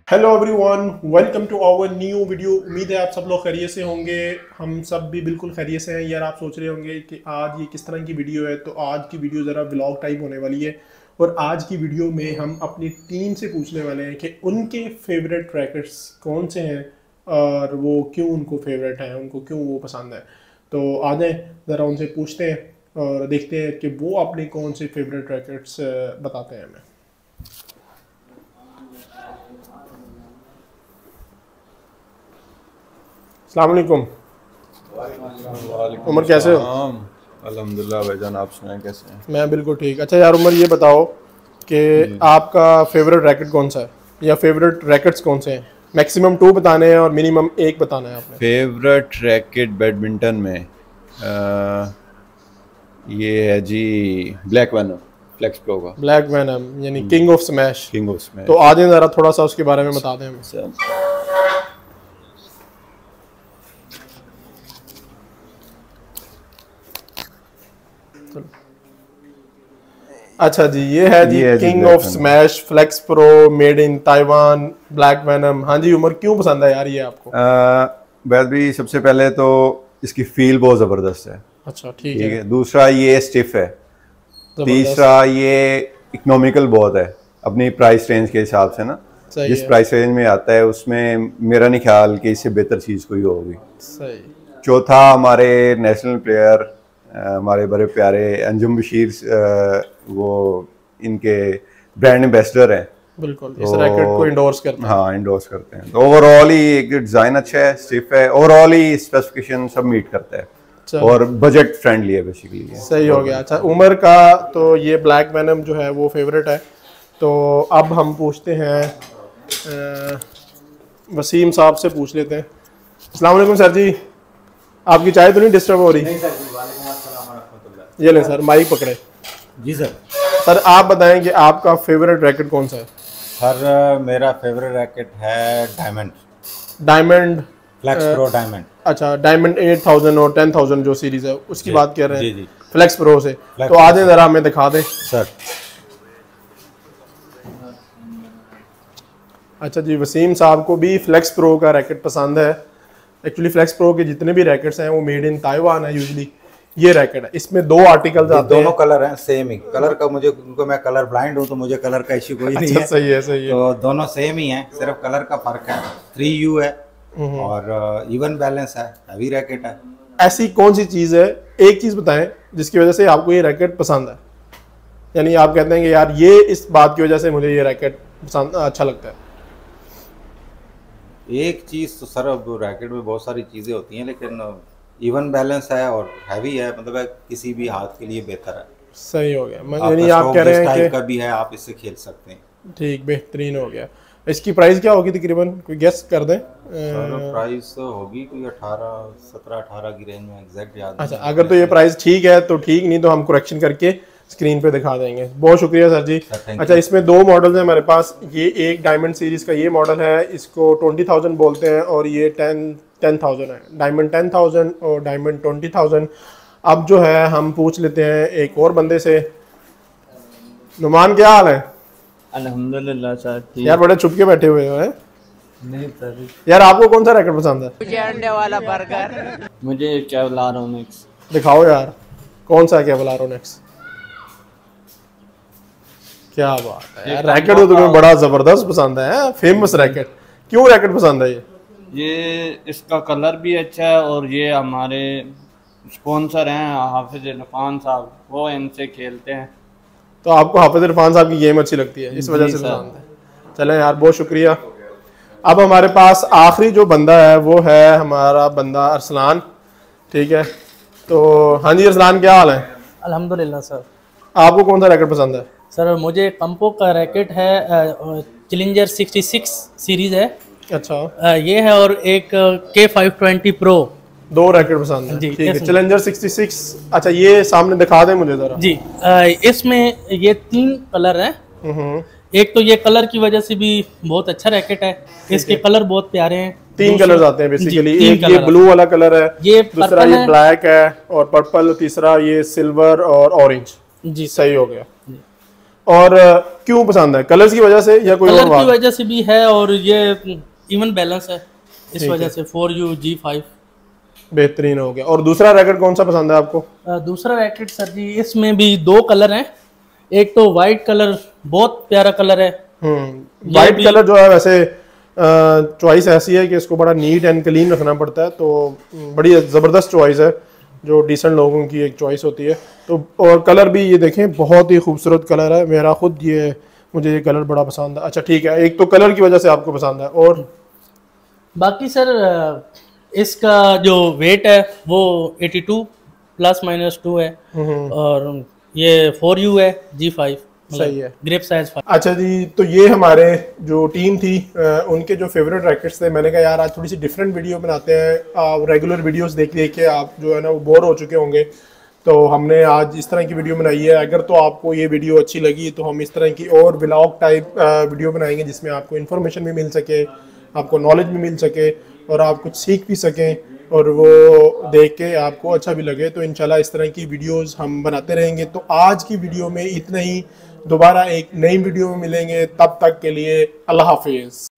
Hello everyone, welcome to our new video. उम्मीद है आप सब लोग खैरियत से होंगे। हम सब भी बिल्कुल खैरियत से हैं। यार आप सोच रहे होंगे कि आज ये किस तरह की वीडियो है, तो आज की वीडियो ज़रा व्लॉग टाइप होने वाली है। और आज की वीडियो में हम अपनी टीम से पूछने वाले हैं कि उनके फेवरेट ट्रैकर्स कौन से हैं और वो क्यों उनको फेवरेट हैं, उनको क्यों वो पसंद है। तो आ जाएं ज़रा उनसे पूछते हैं और देखते हैं कि वो अपने कौन से फेवरेट ट्रैकर्स बताते हैं हमें। अस्सलाम वालेकुम। उमर कैसे हो? अल्हम्दुलिल्लाह भाईजान, आप सुनाएं कैसे हैं? मैं बिल्कुल ठीक। अच्छा यार उमर, ये बताओ कि आपका फेवरेट रैकेट कौन सा है या फेवरेट रैकेट्स कौन से हैं? मैक्सिमम 2 बताने हैं और मिनिमम 1 बताना है आपने। फेवरेट रैकेट बैडमिंटन में ये है जी ब्लैक वेनम फ्लेक्स प्रो का। ब्लैक वेनम यानी king of smash. King of smash. तो आ जाए ज़रा थोड़ा सा उसके बारे में बता दें हमें। अच्छा जी, ये है जी king of smash flex pro made in Taiwan black venom. हाँ जी उमर, क्यों पसंद है यार ये आपको? वैसे भी सबसे पहले तो इसकी फील बहुत ज़बरदस्त है। अच्छा ठीक है। दूसरा ये स्टिफ है। तीसरा ये इकोनॉमिकल बहुत है अपनी प्राइस रेंज के हिसाब से ना। जिस प्राइस रेंज में आता है उसमें मेरा नहीं ख्याल कि इससे बेहतर चीज़ कोई होगी। सही। चौथा, हमारे नेशनल प्लेयर हमारे बड़े प्यारे अंजुम बशीर वो इनके ब्रांड एम्बेसडर हैं। बिल्कुल, इस रैकेट को इंडोर्स करते हैं। हाँ, इंडोर्स करते हैं। तो ओवरऑल ही एक डिज़ाइन अच्छा है, स्टिफ है, ओवरऑल ही स्पेसिफिकेशन सब मीट करता है और बजट फ्रेंडली है बेसिकली। सही हो गया। अच्छा उमर का तो ये ब्लैक वेनम जो है वो फेवरेट है। तो अब हम पूछते हैं वसीम साहब से पूछ लेते हैं। अस्सलाम वालेकुम सर जी, आपकी चाय तो नहीं डिस्टर्ब हो रही? नहीं सर जी, वालेकुम अस्सलाम वरहमतुल्लाह। ये लें सर, माइक पकड़े। जी सर। सर आप बताएं कि आपका फेवरेट रैकेट कौन सा है? सर मेरा फेवरेट रैकेट है डायमंड फ्लेक्स प्रो डायमंड। अच्छा, डायमंड 8000 और 10000 जो सीरीज है उसकी बात कर रहे हैं। जी। फ्लेक्स प्रो से। तो आ जाए जरा हमें दिखा दें सर। अच्छा जी, वसीम साहब को भी फ्लेक्स प्रो का रैकेट पसंद है। एक्चुअली फ्लेक्स प्रो के जितने भी रैकेट्स हैं वो मेड इन ताइवान है यूजुअली। ये रैकेट है, इसमें 2 आर्टिकल्स आते हैं। दोनों कलर हैं सेम ही। कलर का मुझे, क्योंकि मैं कलर ब्लाइंड हूँ तो मुझे कलर का इश्यू कोई नहीं है। सही है, सही है। तो दोनों सेम ही हैं, सिर्फ कलर का फर्क है। 3U है और इवन बैलेंस है, हैवी रैकेट है। ऐसी कौन सी चीज़ है, एक चीज़ बताएं जिसकी वजह से आपको ये रैकेट पसंद है, यानी आप कहते हैं कि यार ये इस बात की वजह से मुझे ये रैकेट पसंद अच्छा लगता है। एक चीज़ तो सर, अब रैकेट में बहुत सारी चीज़ें होती हैं, लेकिन इवन बैलेंस है और हैवी है, मतलब किसी भी हाथ के लिए बेहतर है। सही हो गया। यानी आप कह रहे हैं कि का भी है, आप इससे खेल सकते हैं। ठीक, बेहतरीन हो गया। इसकी प्राइस क्या होगी तकरीबन, कोई गेस कर दें? प्राइस होगी कोई 17-18 की रेंज में, एग्जैक्ट याद। अच्छा, अगर तो ये प्राइस ठीक है तो ठीक, नहीं तो हम करेक्शन करके स्क्रीन पे दिखा देंगे। बहुत शुक्रिया सर जी। अच्छा, इसमें 2 मॉडल हैं हमारे पास। ये एक डायमंड सीरीज का ये मॉडल है, इसको 20000 बोलते हैं, और ये 10,000 है। डायमंड 10,000 और डायमंड 20,000। अब जो है हम पूछ लेते हैं एक और बंदे से। नुमान, क्या हाल है? अल्हम्दुलिल्लाह सर। यार बड़े छुप के बैठे हुए हो हैं। नहीं सर, यार आपको कौन सा रैकेट पसंद है? मुझे अंडे वाला बर्गर। मुझे केवलारोनिक्स। दिखाओ यार, कौन सा केवलारोनिक्स? क्या बात है यार, रैकेट तो तुम्हें बड़ा जबरदस्त पसंद है, फेमस रैकेट। क्यों रैकेट पसंद है ये इसका कलर भी अच्छा है और ये हमारे स्पॉन्सर हैं हाफिज इरफान साहब, वो इनसे खेलते हैं। तो आपको हाफिज इरफान साहब की गेम अच्छी लगती है, इस वजह से पसंद है। चलें यार, बहुत शुक्रिया। अब हमारे पास आखिरी जो बंदा है वो है हमारा बंदा अरसलान। ठीक है, तो हाँ जी अरसलान, क्या हाल है? अल्हम्दुलिल्लाह सर। आपको कौन सा रैकेट पसंद है? सर मुझे कंपो का रैकेट है, चैलेंजर 66 सीरीज है। अच्छा, ये है, और एक K520 प्रो। 2 रैकेट पसंद है। ठीक है, चैलेंजर 66। अच्छा, ये सामने दिखा दें मुझे जरा जी। इसमें ये 3 कलर हैं। एक तो ये कलर की वजह से भी बहुत अच्छा रैकेट है, इसके कलर बहुत प्यारे हैं। 3 कलर्स आते हैं बेसिकली। एक ये ब्लू वाला कलर है, ये दूसरा ये ब्लैक है और पर्पल, तीसरा ये सिल्वर और ऑरेंज। जी सही हो गया। और क्यों पसंद है? कलर्स की वजह से या कोई और कलर बात? की वजह से भी है और ये इवन बैलेंस है इस वजह से। 4U G5 बेहतरीन हो गया। और दूसरा रैकेट कौन सा पसंद है आपको? दूसरा रैकेट सर जी, इसमें भी 2 कलर हैं। एक तो वाइट कलर, बहुत प्यारा कलर है। वाइट कलर जो है वैसे चॉइस ऐसी है कि इसको बड़ा नीट एंड क्लीन रखना पड़ता है, तो बड़ी ज़बरदस्त चॉइस है जो डिसेंट लोगों की एक चॉइस होती है। तो और कलर भी ये देखें बहुत ही खूबसूरत कलर है, मेरा खुद मुझे ये कलर बड़ा पसंद है। अच्छा ठीक है, एक तो कलर की वजह से आपको पसंद है, और बाकी सर इसका जो वेट है वो 82 ±2 है, और ये 4U है G5, सही है, ग्रिप साइज 5। अच्छा जी, तो ये हमारे जो टीम थी उनके जो फेवरेट रैकेट्स थे। मैंने कहा यार आज थोड़ी सी डिफरेंट वीडियो बनाते हैं। रेगुलर वीडियोस देख देख के आप जो है ना वो बोर हो चुके होंगे, तो हमने आज इस तरह की वीडियो बनाई है। अगर तो आपको ये वीडियो अच्छी लगी तो हम इस तरह की और व्लॉग टाइप वीडियो बनाएंगे जिसमें आपको इन्फॉर्मेशन भी मिल सके, आपको नॉलेज भी मिल सके और आप कुछ सीख भी सकें और वो देख के आपको अच्छा भी लगे। तो इंशाल्लाह इस तरह की वीडियोस हम बनाते रहेंगे। तो आज की वीडियो में इतना ही, दोबारा एक नई वीडियो में मिलेंगे, तब तक के लिए अल्लाह हाफिज़।